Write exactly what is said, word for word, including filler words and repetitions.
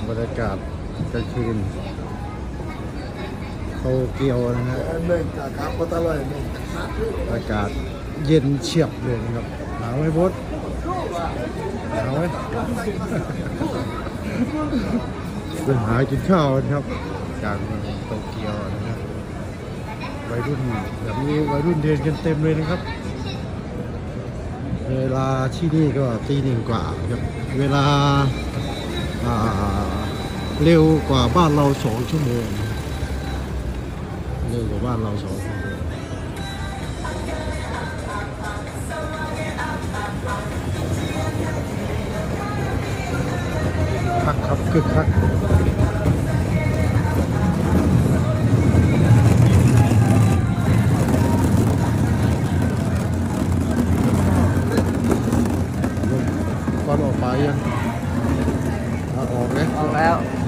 บรรยากาศกลางคืนโตเกียวนะฮะหนึ่งกับก็ตลอดหนึ่งอากาศเย็นเฉียบเลยนะครับหนาวไหมบดหนาวไหม ไปหากินข้าวกันครับจากเมืองโตเกียวนะครับวัยรุ่นแบบนี้วัยรุ่นเดินกันเต็มเลยนะครับ เวลาที่นี่ก็ตีหนึ่งกว่าครับเวลาเร็วกว่าบ้านเราสองชั่วโมงเร็วกว่าบ้านเราสองชั่วโมงคักครับคึกคักก่อนออกไปยังออกเลยออกแล้ว